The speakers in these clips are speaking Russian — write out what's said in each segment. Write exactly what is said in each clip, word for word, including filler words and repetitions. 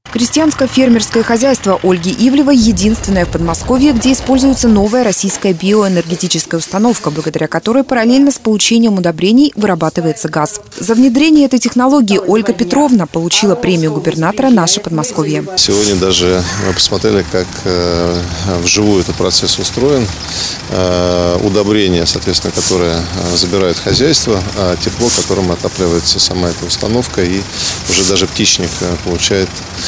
Крестьянско-фермерское хозяйство Ольги Ивлевой единственное в Подмосковье, где используется новая российская биоэнергетическая установка, благодаря которой параллельно с получением удобрений вырабатывается газ. За внедрение этой технологии Ольга Петровна получила премию губернатора «Наше Подмосковье». Сегодня даже мы посмотрели, как вживую этот процесс устроен. Удобрение, соответственно, которое забирает хозяйство, а тепло, которым отапливается сама эта установка, и уже даже птичник получает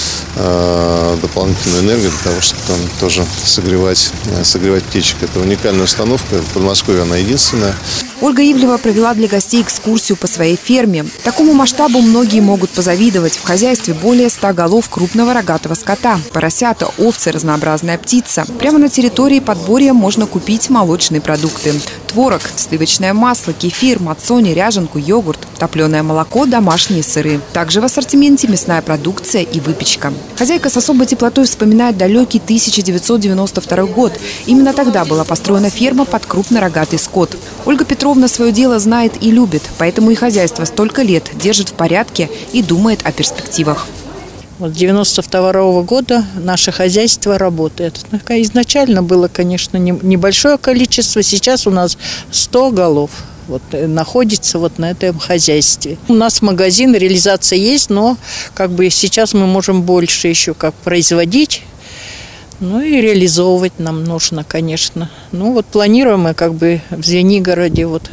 дополнительную энергию для того, чтобы там тоже согревать, согревать птичек. Это уникальная установка. В Подмосковье она единственная. Ольга Ивлева провела для гостей экскурсию по своей ферме. Такому масштабу многие могут позавидовать. В хозяйстве более ста голов крупного рогатого скота. Поросята, овцы, разнообразная птица. Прямо на территории подворья можно купить молочные продукты. Творог, сливочное масло, кефир, мацони, ряженку, йогурт, топленое молоко, домашние сыры. Также в ассортименте мясная продукция и выпечка. Хозяйка с особой теплотой вспоминает далекий тысяча девятьсот девяносто второй год. Именно тогда была построена ферма под крупнорогатый скот. Ольга Петровна свое дело знает и любит, поэтому и хозяйство столько лет держит в порядке и думает о перспективах. Вот с девяносто второго года наше хозяйство работает. Изначально было, конечно, небольшое количество, сейчас у нас сто голов. Вот, находится вот на этом хозяйстве. У нас магазин, реализация есть, но как бы сейчас мы можем больше еще как производить, ну и реализовывать нам нужно, конечно. Ну вот планируем мы как бы в Звенигороде вот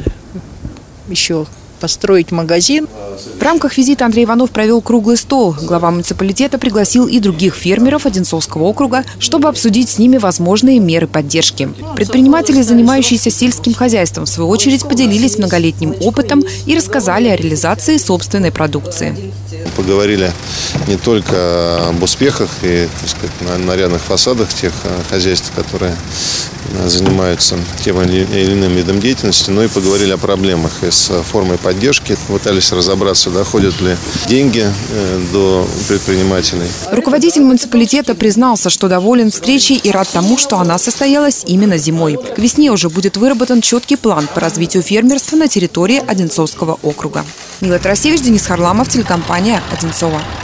еще построить магазин. В рамках визита Андрей Иванов провел круглый стол. Глава муниципалитета пригласил и других фермеров Одинцовского округа, чтобы обсудить с ними возможные меры поддержки. Предприниматели, занимающиеся сельским хозяйством, в свою очередь поделились многолетним опытом и рассказали о реализации собственной продукции. Поговорили не только об успехах и, так сказать, на нарядных фасадах тех хозяйств, которые занимаются тем или иным видом деятельности, но и поговорили о проблемах и с формой поддержки. Пытались разобраться, доходят ли деньги до предпринимателей. Руководитель муниципалитета признался, что доволен встречей и рад тому, что она состоялась именно зимой. К весне уже будет выработан четкий план по развитию фермерства на территории Одинцовского округа. Мила Тарасевич, Денис Харламов, телекомпания «Одинцово».